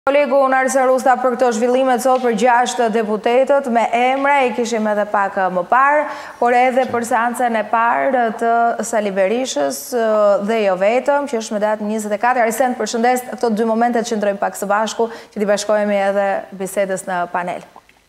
Kolegu Narsa Rusta për këto zhvillimet sot për 6 deputetët me emra i kishim edhe pak më parë, por edhe për seancën e parë të Sali Berishës dhe jo vetëm, që është me datën 24. Arsen, përshëndes, këto dy momentet që ndrojmë pak së bashku, që t'i bashkojmë edhe bisedës në panel.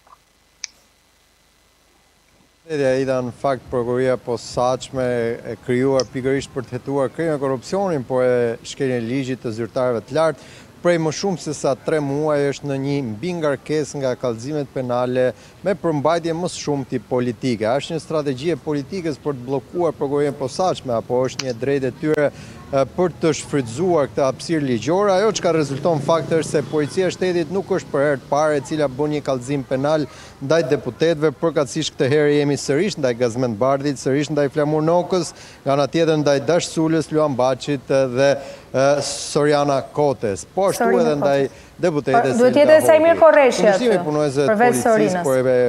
Ida në fakt prokuroria posaçme e krijuar pikërisht për të hetuar krimin e korrupsionit, por e shkeljen e ligjit të zyrtarëve të lartë. Prej më shumë se sa 3 muaj është në një mbi ngarkesë nga kallëzimet penale me përmbajtje më shumti politike. Është një strategji e politikës për të bllokuar prokurorinë posaçme, apo është një drejtë e tyre për të shfrytzuar këtë hapësirë ligjore? Ajo çka rezulton fakt është se policia e shtetit nuk është për herë të parë e cila bën një kallëzim penal ndaj deputetëve, përkatësisht këtë herë jemi sërish ndaj Gazmend Bardhit, sërish ndaj Flamur Nokës, nga ana tjetër ndaj Dash Sulës, Luan Baçit dhe Soriana Kotes. Po ashtu edhe ndaj deputetës. Duhet jetë edhe Sajmir Korreshi atë. Përveç Sorinës.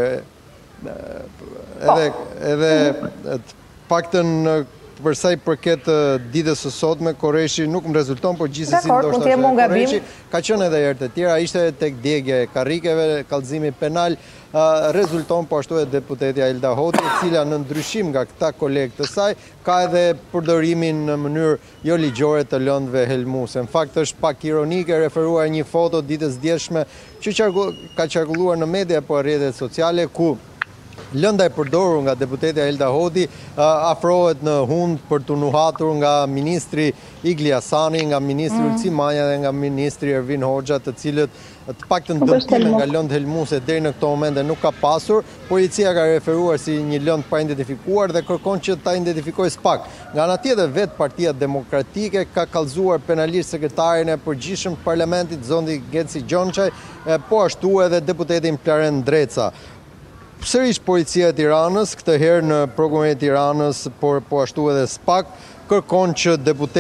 Edhe paktën përsa i përket ditës së sotme, Korreshi nuk më rezulton, por gjithsesi ndoshta Korreshi ka qenë edhe herë të tjera, ishte tek djegja e karrikeve, kallëzimi penal, rezulton po ashtu e deputetja Elda Hoti, e cila në ndryshim nga këta kolegë të saj, ka edhe përdorimin në mënyrë jo ligjore të lëndëve helmuse. Në fakt është pak ironike referuar një foto ditës djeshme që ka qarkulluar në media apo rrjetet sociale, ku lënda e përdorur nga deputetja Elda Hoti afrohet në hund për të nuhatur nga ministri Igli Hasani, nga ministri Ulci Manja dhe nga ministri Ervin Hoxha, të cilët të paktën dëmtime nga lëndë helmuse deri në këto momente nuk ka pasur. Policia ka referuar si një lëndë pa identifikuar dhe kërkon që ta identifikojë SPAK. Nga ana tjetër vetë Partia Demokratike ka kallëzuar penalisht sekretarin e përgjithshëm të parlamentit Zondi Genci Gjonçaj, po ashtu edhe deputetin Plaren Dreca. Sërish policia e Tiranës, këtë herë në prokurorinë e Tiranës, por po ashtu edhe SPAK, kërkon që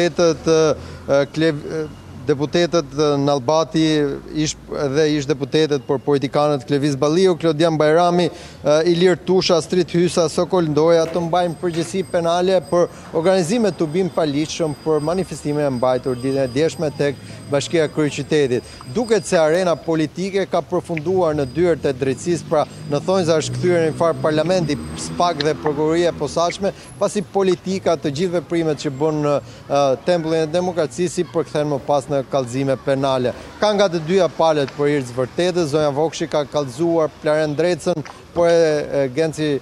deputetët Nallbati dhe ish deputetët por politikanët Klevis Balliu, Klodian Bajrami, Ilir Tusha, Astrid Hysa, Sokol Ndoja të mbajnë përgjegjësi penale për organizime të bim paligjshëm për manifestime e mbajtur ditën e djeshme tek Bashkia e Kryeqytetit. Duket se arena politike ka përfunduar në dyert e drejtësisë, pra në thonjza është kthyer në far parlamenti, SPAK dhe prokuroria e posaçme, pasi politika të gjithë veprimet që bën në tempullin e demokracisë i përkthen më pas në kallëzime penale. Ka nga të dyja palët për hir të vërtetës, Zonja Vokshi ka kallëzuar Plaren Drecën, por Genci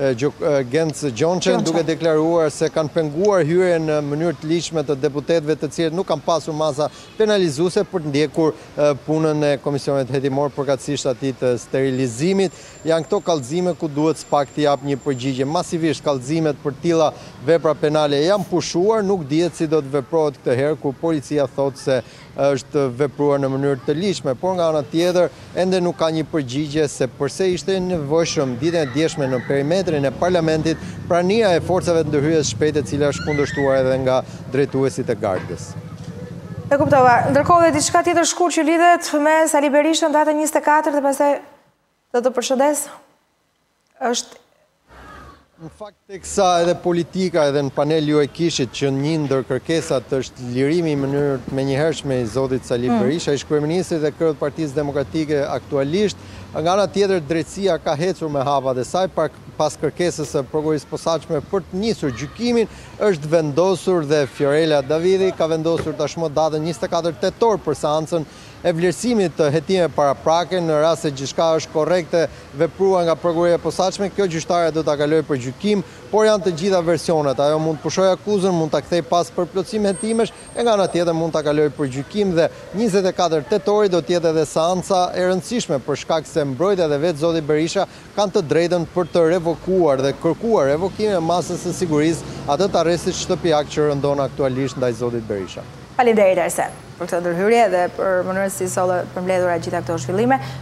Gjonçaj duke deklaruar se kanë penguar hyrjen në mënyrë të ligjshme të deputetëve të cilët nuk kanë pasur masa penalizuese për të ndjekur punën e komisionit hetimor përkatësisht atij të sterilizimit. Janë këto kallëzime ku duhet SPAK të japë një përgjigje. Masivisht kallëzimet për tilla vepra penale janë pushuar, nuk dihet si do të veprohet këtë herë, kur policia thotë se është vepruar në mënyrë të ligjshme, por nga ana tjetër ende nuk ka një përgjigje se pse ishte nevojshëm ditën e djeshme në perimetrin e parlamentit prania e forcave të ndërhyrjes shpejte, e cila është kundërshtuar edhe nga drejtuesit e Gardës. E kuptova. Ndërkohë dhe diçka tjetër shkurt që lidhet me Sali Berishën datën 24 dhe pastaj do të përshëndes është. Në fakt, teksa edhe politika edhe në panel ju e kishit që një ndër kërkesat është lirimi në mënyrë menjëhershme i zotit Sali Berisha, ish kryeministri dhe kryeut Partisë Demokratike aktualisht, nga ana tjetër drejtësia ka ecur me hapat e saj pas kërkesës së prokurorisë posaçme për të nisur gjykimin, është vendosur dhe Fiorella Davidi ka vendosur tashmë datën 24 tetor për seancën e vlerësimit të hetimeve paraprake. Në rast se gjithçka është korrekte vepruar nga prokuroria e posaçme, kjo gjyqtare do ta kalojë për gjykim, por janë të gjitha versionet. Ajo mund të pushojë akuzën, mund ta kthejë pas për plotësim hetimesh, e nga ana tjetër mund ta kalojë për gjykim dhe 24 tetorit do të jetë edhe seanca e rëndësishme për shkak se mbrojtja dhe vetë zoti Berisha kanë të drejtën për të revokuar dhe kërkuar revokimin e masës së sigurisë atë të arrestit shtëpiak që rëndon aktualisht ndaj zotit Berisha. Faleminderit Arsen për këtë ndërhyrje dhe për mënyrën si solle përmbledhura gjitha këto zhvillime.